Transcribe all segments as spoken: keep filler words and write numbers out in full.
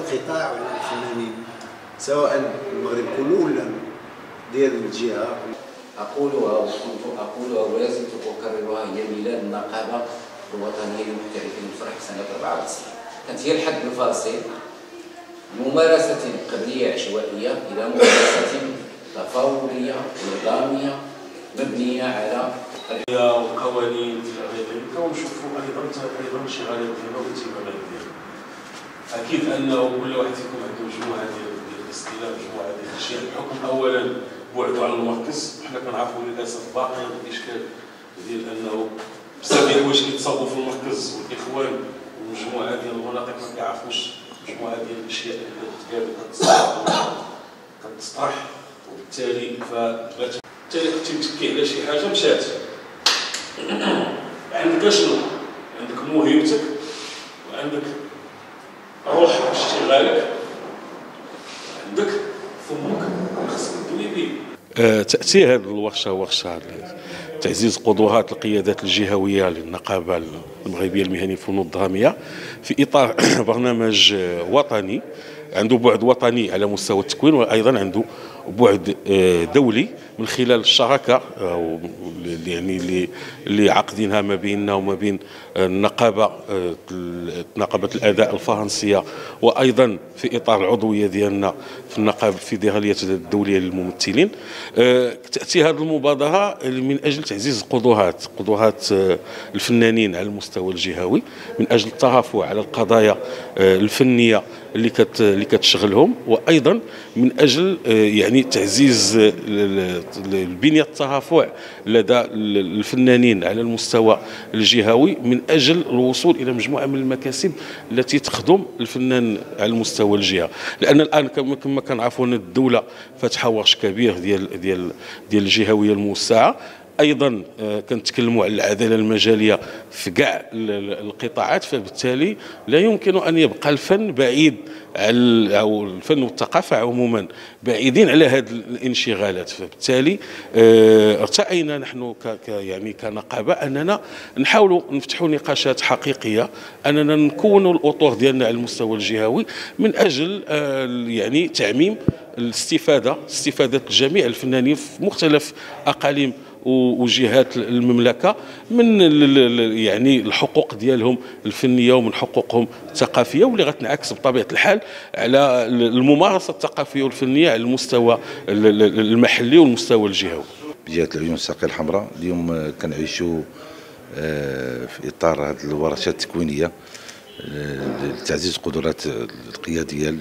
القطاع وعلى الفنانين سواء المغرب كله ولا ديال الجهه. اقولها وكنت اقولها ولازم اكررها، هي ميلاد النقابه الوطنيه للمحترفين المسرح سنه أربعة وتسعين. كانت هي الحد الفاصل ممارسه قبليه عشوائيه الى ممارسه تفاوضيه نظاميه مبنيه على وقوانين ونشوفوا ايضا ايضا انشغالات ديالنا واهتمامات ديالنا. اكيد انه كل واحد فيكم عنده مجموعه ديال الاستلام، مجموعه ديال الاشياء بحكم اولا بعده على المركز. وحنا كنعرفوا للاسف باقي الاشكال ديال انه بزاف ديال الحوايج كيتصاوبوا في المركز والاخوان ومجموعه ديال المناطق ما كيعرفوش مجموعه ديال الاشياء اللي كتقال كتطرح، وبالتالي فبات بالتالي كنتي متكي على شي حاجه مشات. عندك شنو؟ عندك موهبتك وعندك روح اشتغالك عندك فمك خصك تدوي به. تأتي هذه الورشه ورشه تعزيز قدرات القيادات الجهويه للنقابه المغربيه المهنيه للفنون الدراميه في اطار برنامج وطني عنده بعد وطني على مستوى التكوين، وايضا عنده بعد دولي من خلال الشراكه يعني اللي عقدينها ما بيننا وما بين النقابه نقابه الاداء الفرنسيه، وايضا في اطار العضويه ديالنا في النقابه الفيدراليه الدوليه للممثلين. تاتي هذه المبادره من اجل تعزيز قدرات قدرات الفنانين على المستوى الجهوي، من اجل الترافع على القضايا الفنيه اللي كت اللي كتشغلهم، وايضا من اجل يعني تعزيز البنيه الترافع لدى الفنانين على المستوى الجهوي، من اجل الوصول الى مجموعه من المكاسب التي تخدم الفنان على المستوى الجهه. لان الان كما كنعرفوا ان الدوله فاتحه ورش كبير ديال ديال ديال الجهويه الموسعه. ايضا كنتكلموا على العداله المجاليه في كاع القطاعات، فبالتالي لا يمكن ان يبقى الفن بعيد على او الفن والثقافه عموما بعيدين على هذه الانشغالات. فبالتالي ارتأينا نحن ك يعني كنقابه اننا نحاولوا نفتحوا نقاشات حقيقيه، اننا نكونوا الاطر ديالنا على المستوى الجهوي من اجل يعني تعميم الاستفاده استفاده جميع الفنانين في مختلف اقاليم وجهات المملكه من يعني الحقوق ديالهم الفنيه ومن حقوقهم الثقافيه، واللي غتنعكس بطبيعه الحال على الممارسه الثقافيه والفنيه على المستوى المحلي والمستوى الجهوي. بجهه العيون الساقيه الحمراء اليوم كنعيشوا في اطار هذه الورشات التكوينيه لتعزيز القدرات القياديه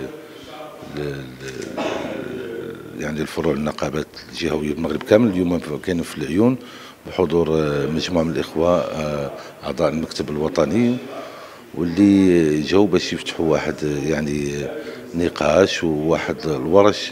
يعني الفروع النقابات الجهويه بالمغرب كامل. اليوم كاين في العيون بحضور مجموعه من الاخوه اعضاء المكتب الوطني، واللي جاوا باش يفتحوا واحد يعني نقاش وواحد الورش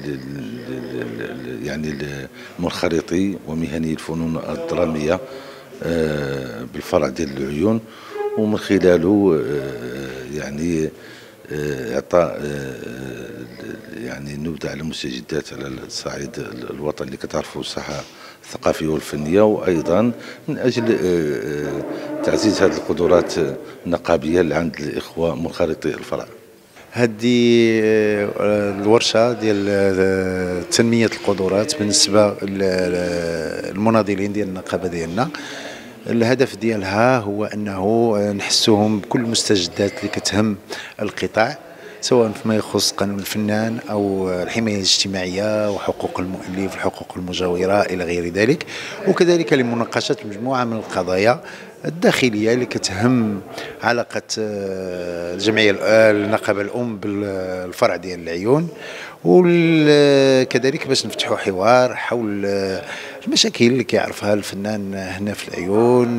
يعني المنخرطي ومهني الفنون الدراميه بالفرع ديال العيون، ومن خلاله يعني اعطاء يعني نبذه على المستجدات على الصعيد الوطني اللي كتعرفوا الساحه الثقافيه والفنيه، وايضا من اجل تعزيز هذه القدرات النقابيه اللي عند الاخوه منخرطي الفرع. هذه الورشه ديال تنميه القدرات بالنسبه للمناضلين ديال النقابه ديالنا، الهدف ديالها هو انه نحسوهم بكل المستجدات اللي كتهم القطاع، سواء فيما يخص قانون الفنان او الحمايه الاجتماعيه وحقوق المؤلف والحقوق المجاوره الى غير ذلك، وكذلك لمناقشه مجموعه من القضايا الداخليه اللي كتهم علاقه الجمعيه النقابه الام بالفرع ديال العيون، وكذلك باش نفتحوا حوار حول المشاكل اللي كيعرفها الفنان هنا في العيون،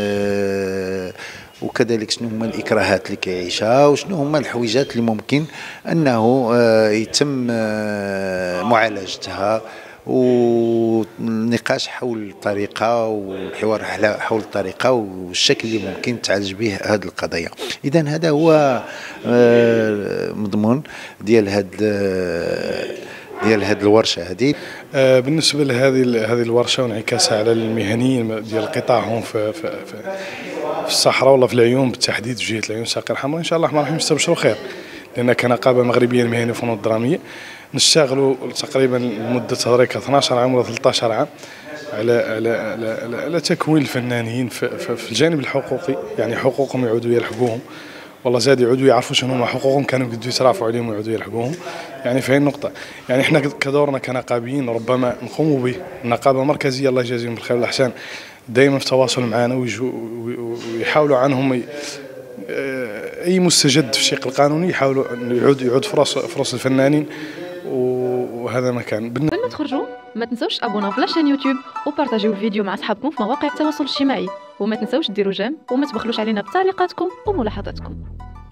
وكذلك شنو هما الاكراهات اللي كيعيشها وشنو هما الحويجات اللي ممكن انه يتم معالجتها، والنقاش حول الطريقه والحوار حول الطريقه والشكل اللي ممكن تعالج به هذه القضايا. اذا هذا هو مضمون ديال هذا ديال هذه الورشه هذه. بالنسبه لهذه هذه الورشه وانعكاسها على المهنيين ديال القطاع هون في, في, في, في الصحراء ولا في العيون بالتحديد في جهه العيون الساقيه الحمراء، ان شاء الله الرحمن الرحيم نستبشروا خير، لان كنقابه مغربيه للمهنيين الفنون الدراميه نشتغلوا تقريبا لمده هذيك اثناش عام ولا ثلاثة عشر عام على على على, على, على تكوين الفنانين في, في, في الجانب الحقوقي، يعني حقوقهم يعودوا يلحقوهم، والله زاد يعودوا يعرفوا شنو هما حقوقهم، كانوا قدوا يترافعوا عليهم ويعودوا يلحقوهم. يعني في هذه النقطه يعني احنا كدورنا كنقابيين ربما نقوموا به. النقابه المركزيه الله يجازيهم بالخير والاحسان دائما في تواصل معنا ويحاولوا عنهم اي مستجد في الشق القانوني، يحاولوا يعود يعود فرص فرص الفنانين، وهذا ما كان. قبل ما تخرجوا ما تنسوش تابوناو في لاشين يوتيوب وبارطاجيو الفيديو مع اصحابكم في مواقع التواصل الاجتماعي، وما تنسوش ديروا جيم وما تبخلوش علينا بتعليقاتكم وملاحظاتكم.